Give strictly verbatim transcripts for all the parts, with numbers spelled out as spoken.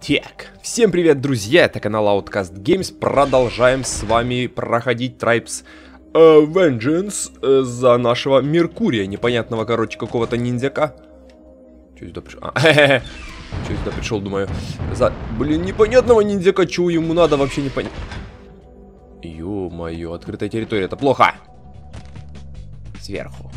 Так, всем привет, друзья, это канал Outcast Games. Продолжаем с вами проходить Tribes uh, Vengeance uh, за нашего Меркурия, непонятного, короче, какого-то ниндзяка. Че сюда пришел? А, Че сюда пришел, думаю. За, блин, непонятного ниндзяка, чего ему надо, вообще не понятно. Ё-моё, открытая территория, это плохо. Сверху.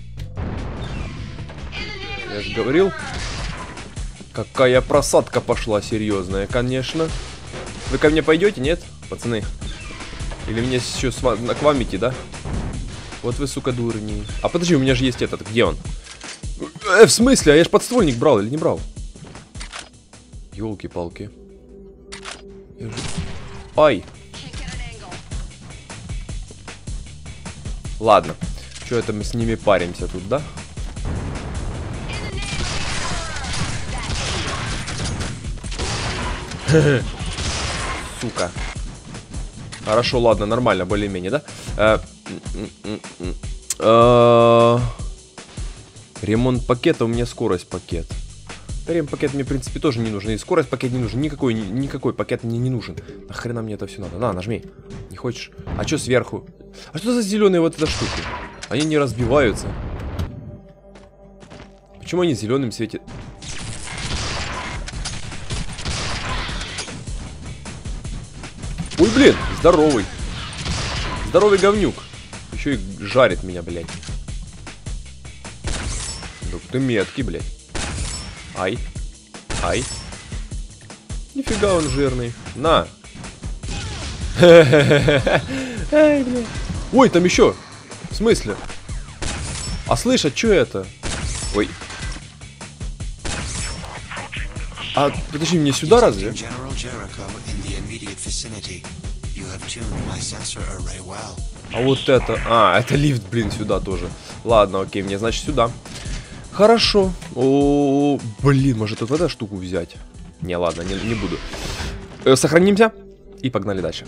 Я же говорил. Какая просадка пошла серьезная, конечно. Вы ко мне пойдете, нет, пацаны? Или мне еще с ва к вам идти, да? Вот вы, сука, дурни. А подожди, у меня же есть этот, где он? Э, в смысле? А я ж подствольник брал или не брал? Ёлки-палки. Же... Ай. Ладно. Что это мы с ними паримся тут, да? Сука. Хорошо, ладно, нормально, более-менее, да? Э, э, ремонт пакета, у меня скорость пакет. Ремонт пакет мне, в принципе, тоже не нужен. И скорость пакет не нужен. Никакой, никакой пакет мне не нужен. Нахрена мне это все надо? На, нажми. Не хочешь? А что сверху? А что за зеленые вот эти штуки? Они не разбиваются. Почему они зеленым светят? Ой, блин, здоровый. Здоровый говнюк. Еще и жарит меня, блядь. Да ты меткий, блядь. Ай. Ай. Нифига он жирный. На. Ай, блядь. Ой, там еще. В смысле? А слышь, а что это? Ой. А, подожди, мне сюда разве? А вот это... А, это лифт, блин, сюда тоже. Ладно, окей, мне, значит, сюда. Хорошо. О, блин, может вот эту штуку взять? Не, ладно, не, не буду. Э, сохранимся. И погнали дальше.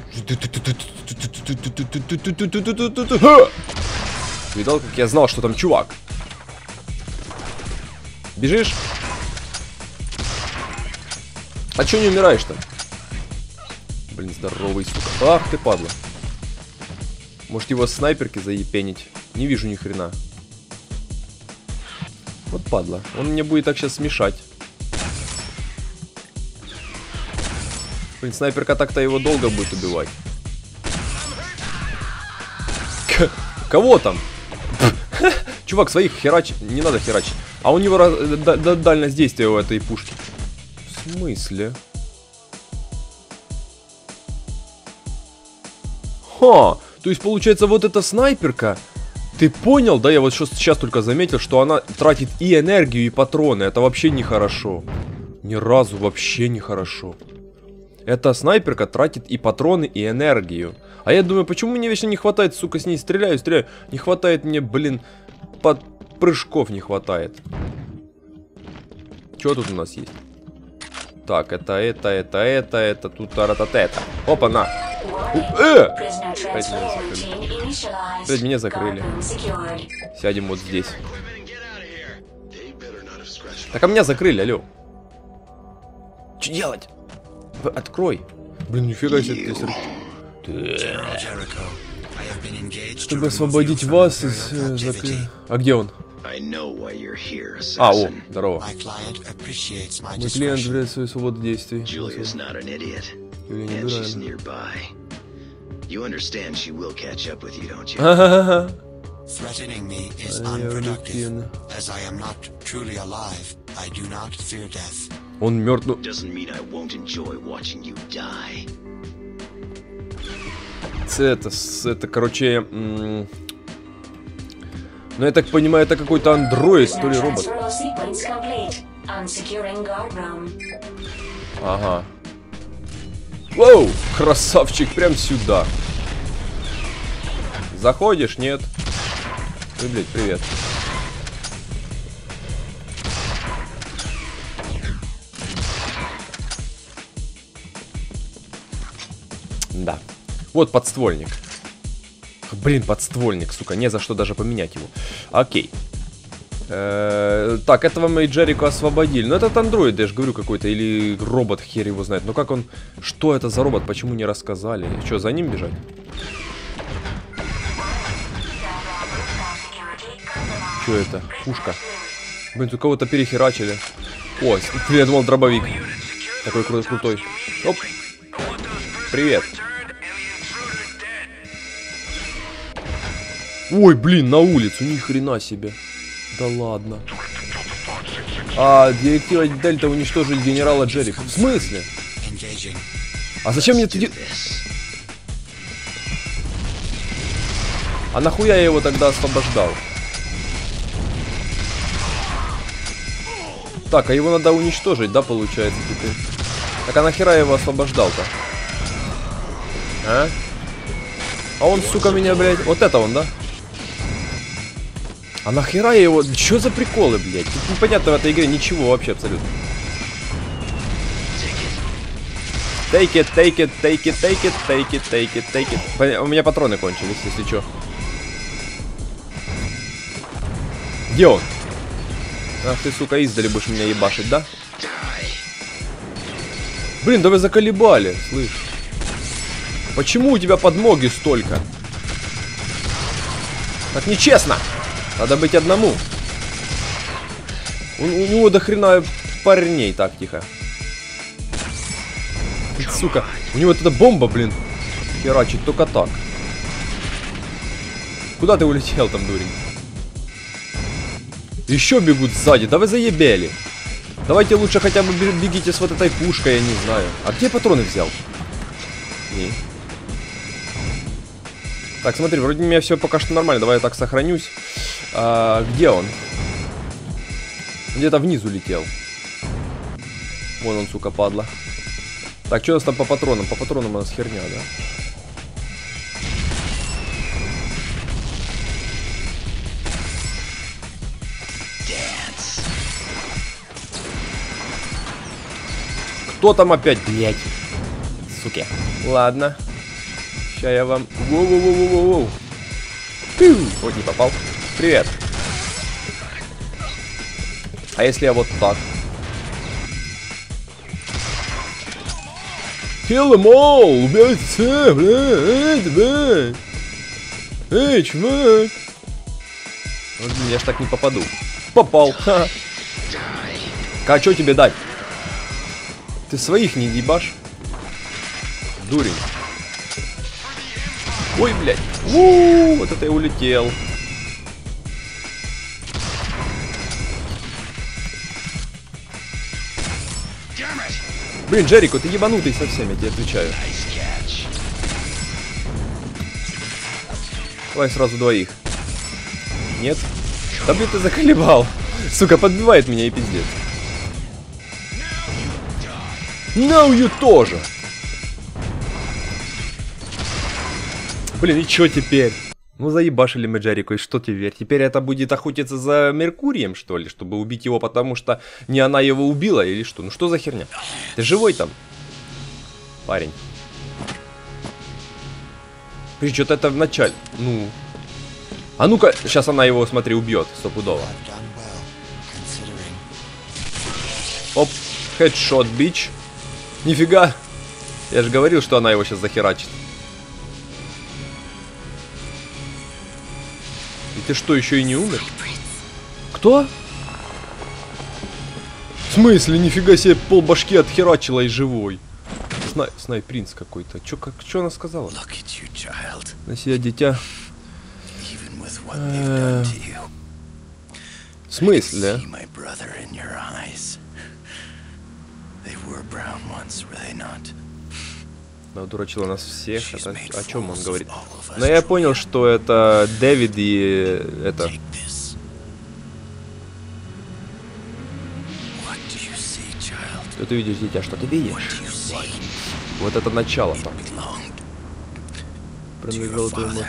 Видал, как я знал, что там чувак? Бежишь? А чё не умираешь-то? Блин, здоровый, сука. Ах ты, падла. Может его с снайперки заепенить? Не вижу ни хрена. Вот падла. Он мне будет так сейчас смешать. Блин, снайперка так-то его долго будет убивать. К кого там? Чувак, своих херач... Не надо херачить. А у него раз... дальность действия у этой пушки. В смысле? Ха! То есть, получается, вот эта снайперка... Ты понял, да? Я вот сейчас только заметил, что она тратит и энергию, и патроны. Это вообще нехорошо. Ни разу вообще нехорошо. Эта снайперка тратит и патроны, и энергию. А я думаю, почему мне вечно не хватает, сука, с ней стреляю, стреляю. Не хватает мне, блин, под прыжков не хватает. Что тут у нас есть? Так, это, это, это, это, это, тут, это. Опа, на. Э! Опять меня закрыли. Опять меня закрыли. Сядем вот здесь. Так, а меня закрыли, алло. Что делать? Открой. Блин, нифига себе. Чтобы освободить вас из... Э, закры... А где он? А, о, здорово. Мой клиент являет свою свободу действий. Джулия не дурак. Ха-ха-ха. Он мертв. Это, это, короче... Ну, я так понимаю, это какой-то андроид, что ли, робот. Ага. Воу, красавчик, прям сюда. Заходишь, нет? Ой, блядь, привет. Да. Вот подствольник. Блин, подствольник, сука, не за что даже поменять его. Окей. Э-э- так, этого мы и Джерико освободили. Ну, этот андроид, я же говорю, какой-то. Или робот, хер его знает. Ну, как он... Что это за робот? Почему не рассказали? Что, за ним бежать? Что это? Пушка. Блин, тут кого-то перехерачили. О, я думал, дробовик. Такой кру крутой. Оп. Привет. Ой, блин, на улицу, ни хрена себе. Да ладно. А, директива Дельта уничтожить генерала Джерико. В смысле? А зачем мне тут... А нахуя я его тогда освобождал? Так, а его надо уничтожить, да, получается, теперь? Так, а нахера я его освобождал-то? А? А он, сука, меня, блядь... Вот это он, да? А нахера я его... Чё за приколы, блядь? Тут непонятно в этой игре ничего вообще абсолютно. Take it, take it, take it, take it, take it, take it, take it. У меня патроны кончились, если чё. Где он? Ах ты, сука, издали будешь меня ебашить, да? Блин, да вы заколебали, слышь. Почему у тебя подмоги столько? Так нечестно. Надо быть одному. У, у него до хрена парней. Так, тихо. Сука, у него вот эта бомба, блин, херачит только так. Куда ты улетел там, дурень? Еще бегут сзади, да вы заебели. Давайте лучше хотя бы бегите с вот этой пушкой, я не знаю. А где патроны взял? Не. Так, смотри, вроде у меня все пока что нормально. Давай я так сохранюсь. А, где он? Где-то внизу летел. Вон он, сука, падла. Так, что у нас там по патронам? По патронам у нас херня, да? Кто там опять, блядь? Суки. Ладно. Сейчас я вам... Воу-воу-воу-воу-воу. Вот не попал. Привет. А если я вот так? Kill them all! Убейте всех, блядь, блядь. Эй, чувак. Вот, я ж так не попаду. Попал. Ха. А что тебе дать? Ты своих не ебашь? Дурень. Ой, блядь. У-у-у, вот это я улетел. Блин, Джерико, ты ебанутый совсем, я тебе отвечаю. Давай сразу двоих. Нет? Да блин, ты заколебал. Сука, подбивает меня и пиздец. No, you тоже. Блин, и чё теперь? Ну заебашили мы Джерико, и что теперь? Теперь это будет охотиться за Меркурием, что ли? Чтобы убить его, потому что не она его убила, или что? Ну что за херня? Ты живой там? Парень. Блин, что-то это в начале. Ну. А ну-ка, сейчас она его, смотри, убьет, стопудово. Оп, хедшот, бич. Нифига. Я же говорил, что она его сейчас захерачит. И ты что, еще и не умер? Кто? В смысле, нифига себе, пол башки отхерачила и живой. Сна... Снайпринц какой-то. Чё, как, чё она сказала? На себя, дитя. Э... В смысле? Да, дурачила нас всех. Это, о чем он говорит? Но я понял, что это Дэвид и это. Что ты видишь, дитя? Что ты видишь? Вот это начало там. Принадлежало твоей эмоции.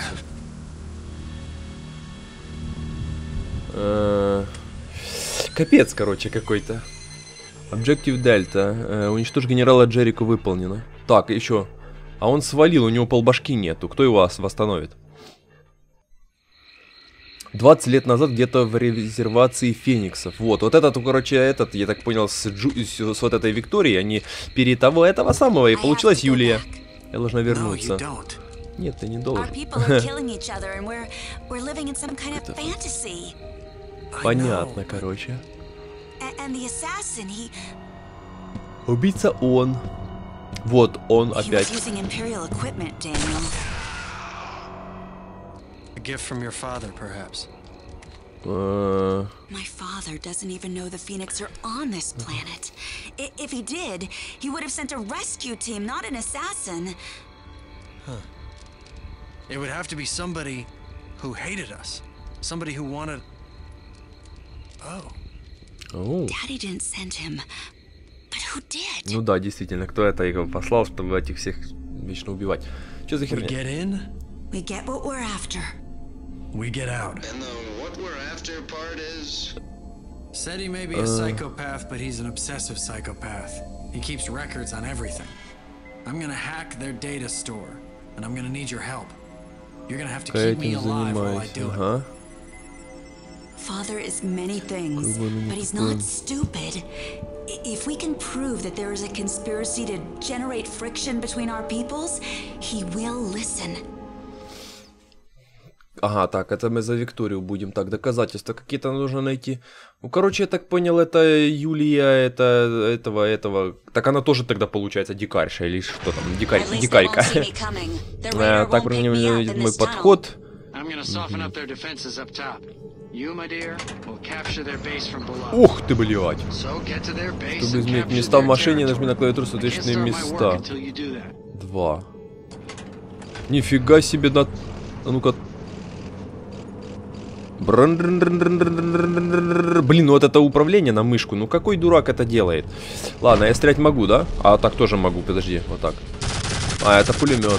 Э-э- Капец, короче, какой-то. Objective Delta. Э, уничтожь генерала Джерико выполнено. Так, еще. А он свалил, у него полбашки нету. Кто его восстановит? двадцать лет назад где-то в резервации фениксов. Вот, вот этот, короче, этот, я так понял, с, Джу, с, с вот этой Викторией, они перед того, этого самого, и получилась Юлия. Я должна вернуться. Нет, ты не должен. Понятно, короче. Убийца он. Вот он опять. Gift from your father, perhaps. Uh... My father doesn't even know the Phoenix are on this planet. I if he did, he would have sent a rescue team, not an assassin. Huh. It would have to be somebody who hated us. Somebody who wanted... Oh. Oh. Daddy didn't send him. But who did? Ну да, действительно, кто это его послал, чтобы этих всех вечно убивать? Что за херня? We get in. We get what we're after. We get out. And the what we're after part is... Said he may be a uh, psychopath, but he's an obsessive psychopath. He keeps records on everything. I'm gonna hack their data store, and I'm gonna need your help. You're gonna have to keep me alive while I do uh-huh. it. Father is many things, but he's not stupid. If we can prove that there is a conspiracy to generate friction between our peoples, he will listen. Ага, так, это мы за Викторию будем. Так, доказательства какие-то нужно найти. Ну, короче, я так понял, это Юлия, это этого, этого... Так она тоже тогда получается дикарша или что там, дикарь, дикарька. Так, видит мой подход. Ух ты, блядь. Чтобы изменить места в машине, нажми на клавиатуру соответственные места. Два. Нифига себе, на... А ну-ка... Блин, ну вот это управление на мышку. Ну какой дурак это делает? Ладно, я стрелять могу, да? А так тоже могу, подожди, вот так. А, это пулемет.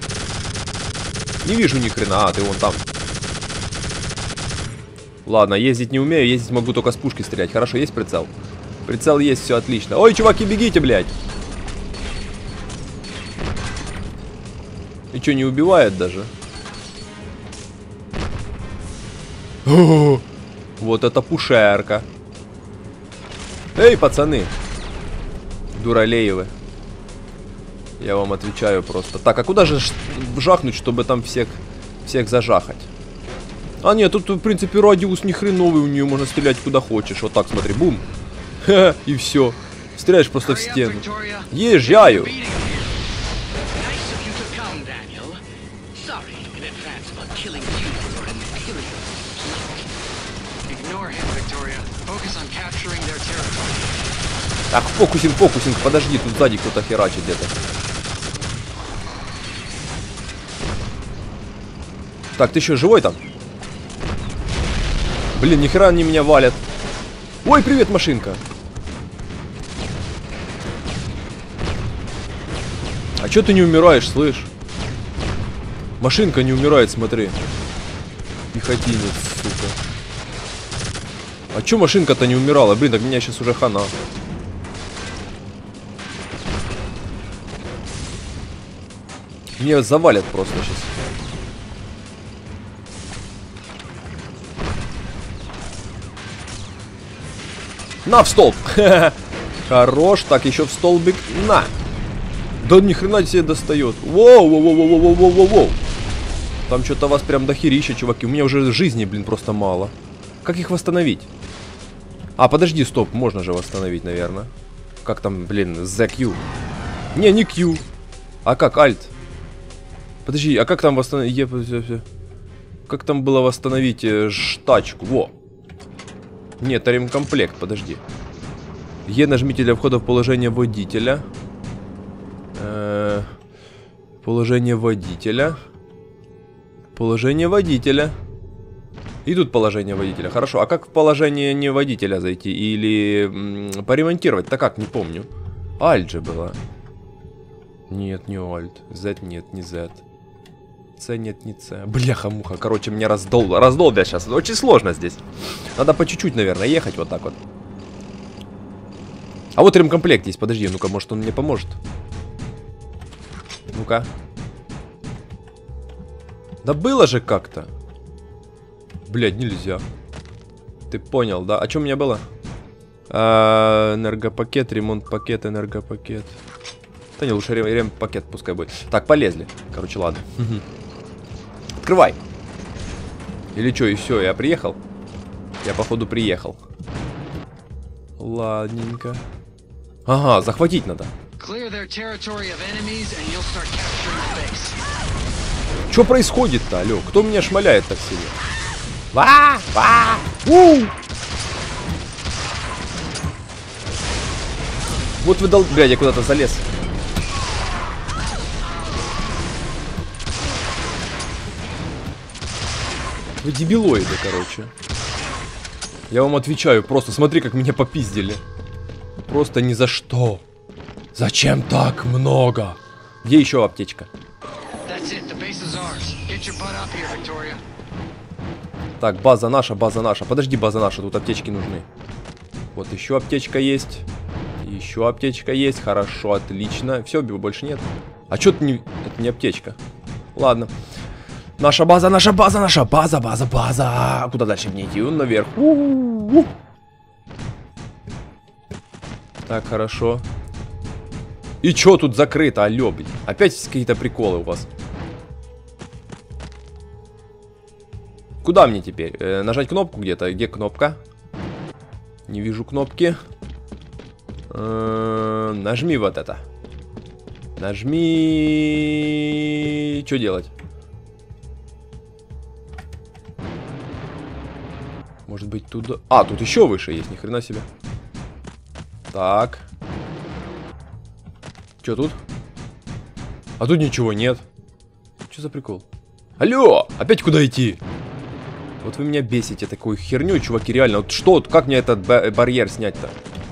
Не вижу ни хрена, а ты вон там. Ладно, ездить не умею, ездить могу только с пушки стрелять. Хорошо, есть прицел? Прицел есть, все отлично. Ой, чуваки, бегите, блядь. И что, не убивает даже? О, вот это пушерка. Эй, пацаны. Дуралеевы. Я вам отвечаю просто. Так, а куда же жахнуть, чтобы там всех, всех зажахать? А нет, тут в принципе радиус ни хреновый, у нее можно стрелять куда хочешь. Вот так, смотри, бум. Ха, и все. Стреляешь просто в стену. Езжаю. Так, фокусинг, фокусинг, подожди, тут сзади кто-то херачит где-то. Так, ты еще живой там? Блин, нихера они меня валят. Ой, привет, машинка. А чё ты не умираешь, слышь? Машинка не умирает, смотри. Пехотинец, сука. А чё машинка-то не умирала? Блин, так меня сейчас уже хана. Мне завалят просто сейчас. На, в столб. Хорош. Так, еще в столбик. На. Да ни хрена себе достает. Воу, воу, воу, воу, воу, воу, воу, воу. Там что-то вас прям дохерища, чуваки. У меня уже жизни, блин, просто мало. Как их восстановить? А, подожди, стоп. Можно же восстановить, наверное. Как там, блин, зет кью? Не, не Q. А как, Alt? Подожди, а как там восстановить? Как там было восстановить э, тачку? Во. Нет, ремкомплект, подожди. Е нажмите для входа в положение водителя. Э -э положение водителя. Положение водителя. И тут положение водителя. Хорошо, а как в положение не водителя зайти? Или поремонтировать? Так как, не помню. Alt же было. Нет, не Alt. Z нет, не Z. C нет, не C. Бляха-муха. Короче, меня раздол... раздолбят сейчас. Очень сложно здесь. Надо по чуть-чуть, наверное, ехать вот так вот. А вот ремкомплект есть. Подожди, ну-ка, может он мне поможет? Ну-ка. Да было же как-то. Блядь, нельзя. Ты понял, да? А что у меня было? А, энергопакет, ремонт пакет, энергопакет. Да не, лучше ремонт пакет пускай будет. Так, полезли. Короче, ладно. Открывай. Или что, и все, я приехал? Я, походу, приехал. Ладненько. Ага, захватить надо. Что происходит-то, алё? Кто меня шмаляет так сильно? Ва! Ва! У! Вот вы дал... Блядь, я куда-то залез. Вы дебилоиды, короче. Я вам отвечаю, просто смотри, как меня попиздили. Просто ни за что. Зачем так много? Где еще аптечка? Так, база наша, база наша. Подожди, база наша, тут аптечки нужны. Вот еще аптечка есть. Еще аптечка есть. Хорошо, отлично. Все, больше нет. А что это не... Это не аптечка. Ладно. Наша база, наша база, наша база, база, база. Куда дальше мне идти? Наверх. У-у-у. Так, хорошо. И чё тут закрыто? Алё, блин. Опять какие-то приколы у вас. Куда мне теперь? Э, нажать кнопку где-то? Где кнопка? Не вижу кнопки. Э, нажми вот это. Нажми... Что делать? Может быть туда... А, тут еще выше есть, ни хрена себе. Так. Что тут? А тут ничего нет. Что за прикол? Алло! Опять куда идти? Вот вы меня бесите такую херню, чуваки, реально. Вот что, как мне этот барьер снять-то?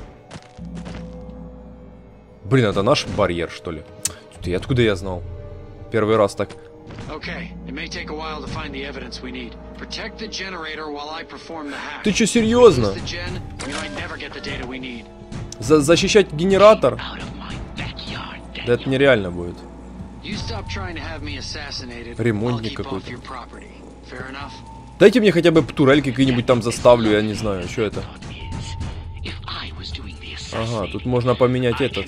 Блин, это наш барьер, что ли? Ты откуда я знал? Первый раз так. Ты что, серьезно? За защищать генератор? Да это нереально будет. Ремонтник какой-то. Дайте мне хотя бы турельки какие-нибудь там заставлю, я не знаю, что это. Ага, тут можно поменять этот.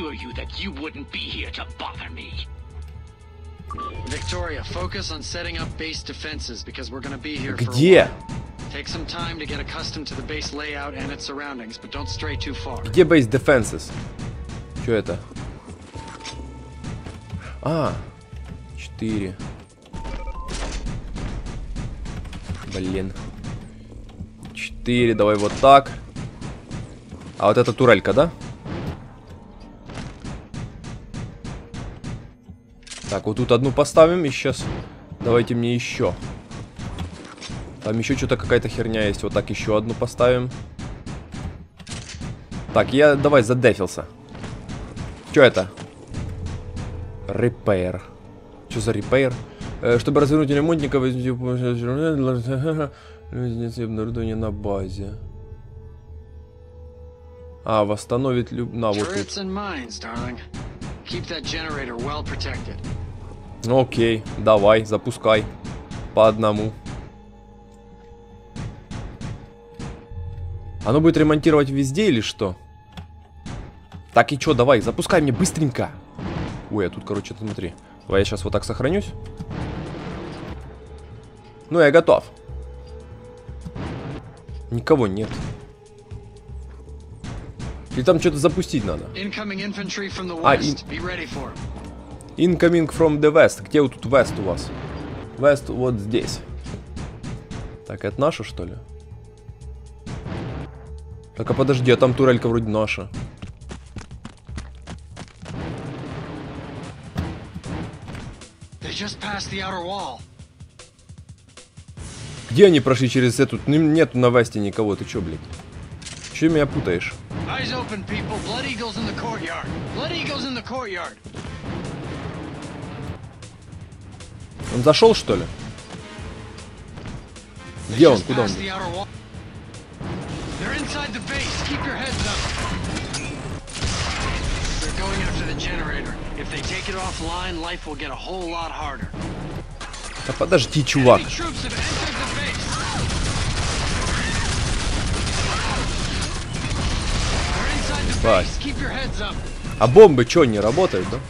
Где? Где base defenses? Что это? А, четыре. Блин. четыре, давай вот так. А вот это турелька, да? Так, вот тут одну поставим и сейчас. Давайте мне еще. Там еще что-то какая-то херня есть. Вот так еще одну поставим. Так, я давай задефился. Что это? Repair. Что за repair? Э, чтобы развернуть ремонтника, обнаружение на базе. А, восстановить люб... На, вот тут. Окей, давай, запускай. По одному. Оно будет ремонтировать везде или что? Так, и что, давай, запускай мне быстренько. Ой, а тут, короче, смотри. Давай я сейчас вот так сохранюсь. Ну, я готов. Никого нет. Или там что-то запустить надо? А, ин... Incoming from the west. Где вот тут west у вас? West вот здесь. Так, это наша, что ли? Так, а подожди, а там турелька вроде наша. Где они прошли через эту? Нету на весте никого, ты чё, блядь? Чё меня путаешь? Он зашел, что ли? Где он? Куда он? Да подожди, чувак. Бать. А бомбы чё, не работают, да?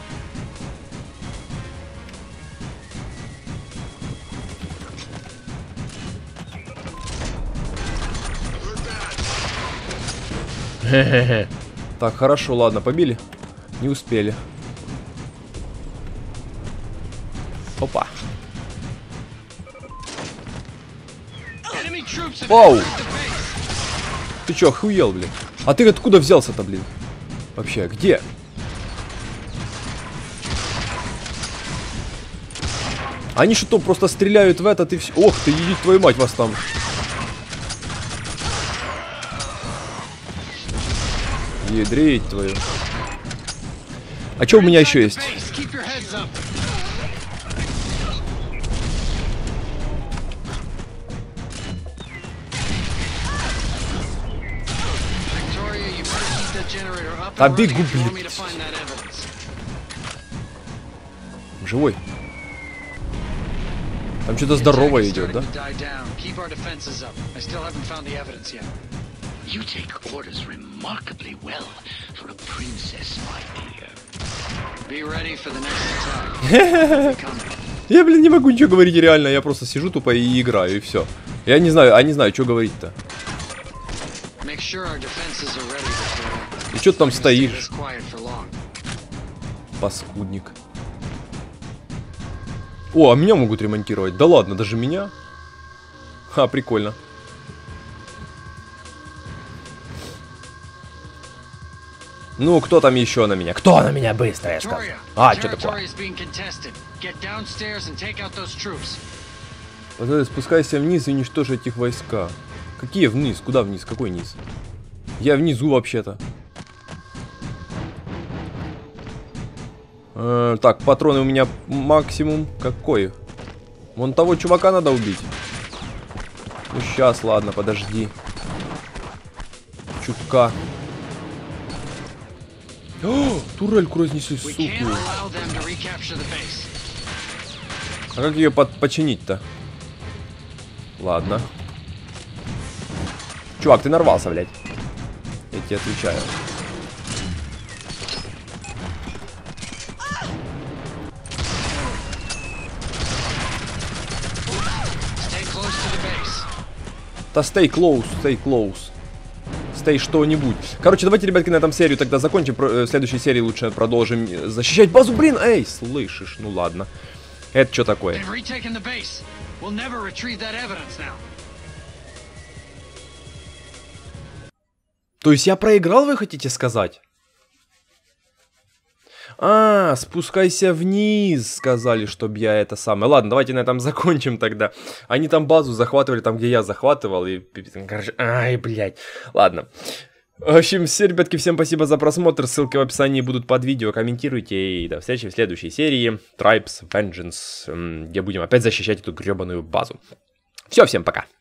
Хе-хе-хе. Так, хорошо, ладно, побили. Не успели. Опа. Вау! Ты чё, охуел, блин? А ты откуда взялся-то, блин? Вообще, где? Они что, просто стреляют в этот и все? Ох ты, иди твою мать, вас там. Ядрить твою. А что у меня еще есть? А бегу, блин. Живой. Там что-то здоровое идет, да? Я, блин, не могу ничего говорить реально. Я просто сижу тупо и играю, и все. Я не знаю, а не знаю, что говорить-то. И что ты там стоишь? Паскудник. О, а меня могут ремонтировать. Да ладно, даже меня? Ха, прикольно. Ну, кто там еще на меня? Кто на меня быстро, я сказал? А, что такое? Спускайся вниз и уничтожь этих войска. Какие вниз? Куда вниз? Какой низ? Я внизу вообще-то. Э, так, патроны у меня максимум. Какой? Вон того чувака надо убить. Ну сейчас, ладно, подожди. Чутка. О, турельку разнесли, сука. А как ее под починить-то? Ладно. Чувак, ты нарвался, блядь. Я тебе отвечаю. Да stay close, stay close. Stay что-нибудь. Короче, давайте, ребятки, на этом серию тогда закончим. В следующей серии лучше продолжим защищать базу. Блин, эй, слышишь? Ну ладно. Это что такое? То есть я проиграл, вы хотите сказать? А, спускайся вниз, сказали, чтобы я это самое. Ладно, давайте на этом закончим тогда. Они там базу захватывали, там, где я захватывал. И, короче, ай, блядь. Ладно. В общем, все, ребятки, всем спасибо за просмотр. Ссылки в описании будут под видео. Комментируйте. И до встречи в следующей серии Tribes Vengeance, где будем опять защищать эту гребаную базу. Все, всем пока.